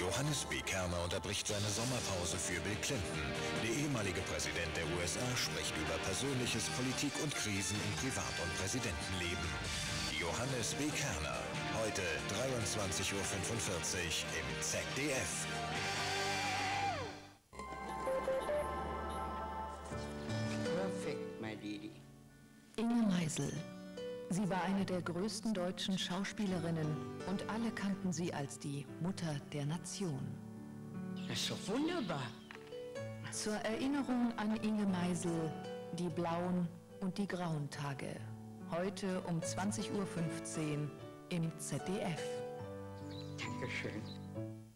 Johannes B. Kerner unterbricht seine Sommerpause für Bill Clinton. Der ehemalige Präsident der USA spricht über Persönliches, Politik und Krisen im Privat- und Präsidentenleben. Johannes B. Kerner, heute 23:45 Uhr im ZDF. Perfect, my lady. Inge Meisel. Sie war eine der größten deutschen Schauspielerinnen und alle kannten sie als die Mutter der Nation. Das ist doch wunderbar. Zur Erinnerung an Inge Meisel, die blauen und die grauen Tage. Heute um 20:15 Uhr im ZDF. Dankeschön.